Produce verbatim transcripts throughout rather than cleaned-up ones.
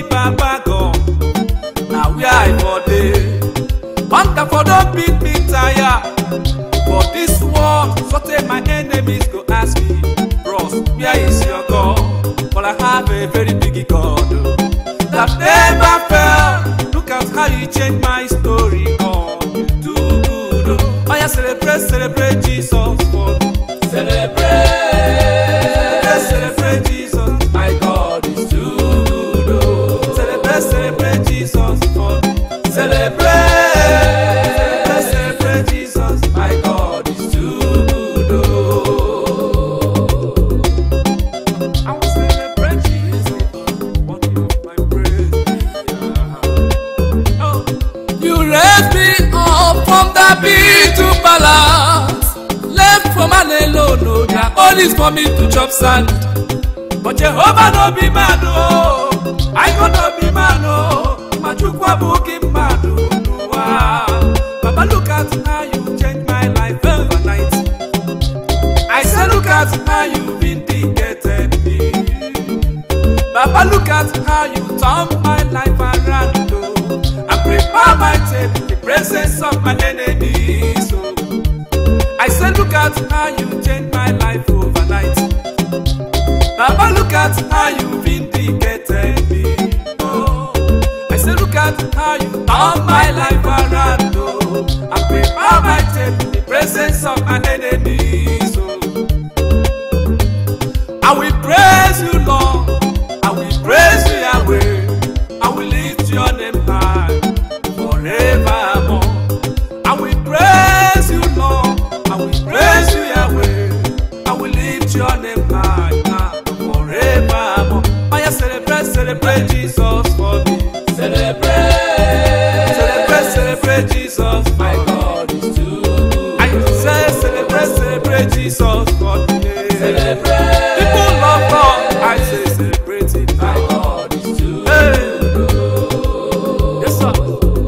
Baba God. Now we are for day. Hunger for don't beat me tire. For this war, so take my enemies go ask me, bros, where is your God? But I have a very big God oh, that never fell. Look at how you change my story. God, you do good. Oh, oh yeah, celebrate, celebrate Jesus for me. Celebrate, celebrate Jesus. My God is too good. Oh, celebrate, celebrate Jesus for me. Celebrate. To balance, left from an alone, no, their all is for me to chop sand. But Jehovah no be man, oh, I go no be man, oh, Machukwa buki man, oh, Baba look at how you change my life overnight. I say look at how you vindicated me. Baba look at how you turn my life around, oh, and prepare my table in the presence of my enemies. So I said, look at how you changed my life overnight. Baba, look at how you vindicated me. Oh, I said, look at how you turned my life around. Oh, and prepare my table in the presence of my enemies. So I will praise you, Lord. I will praise you, Yahweh. I will lift your name high forevermore. I will praise you, Lord. I will praise you, Yahweh. I will lift your name high now forevermore. Oh yeah, celebrate, celebrate Jesus for me. Celebrate, celebrate, celebrate Jesus. My God is too good. I say celebrate, celebrate Jesus for me. Celebrate. People love God. I say celebrate it. My God is too good. Yes, sir.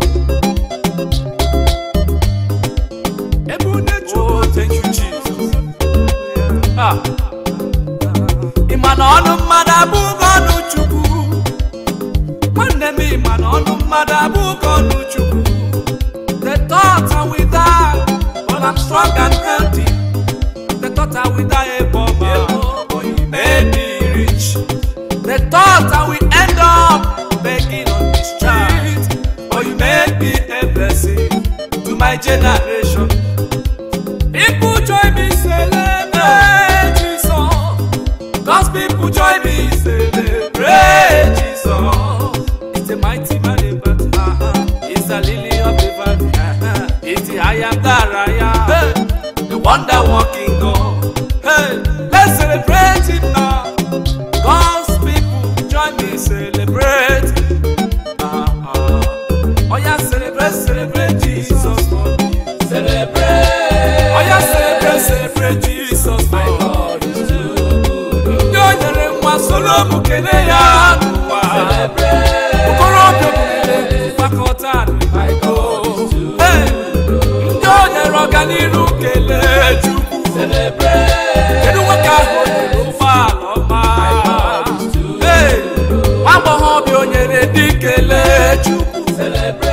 Oh, thank you, Jesus. Ah. Imanonu madabu gonu chuku. Manemi imanonu madabu gonu chuku. They thought I will die, but I'm strong and healthy. They thought I will die a bomber, but you made me rich. They thought I will end up begging on the street, but you made me a blessing to my generation. People join me celebrate Jesus. God's people join me celebrate Jesus. It's a mighty man in battle. Uh-huh. It's the lily of the valley. Uh-huh. It's the I am that I am. Hey. The wonder walking God. Hey, let's celebrate him now. God's people join me celebrate. Uh-huh. Oh yeah, celebrate, celebrate Jesus for me. Celebrate. Oh yeah, celebrate, celebrate Jesus, my God is too good. Yonyere mwa solo mukene ya nuwa. Celebrate. Ukorobe mukene fakotani, my God is too good. Yonyere organiru kele chuku. Celebrate. Kedu waka hoye ufa loma. My God is too good. Wabo hobi onyere dikele chuku. Celebrate.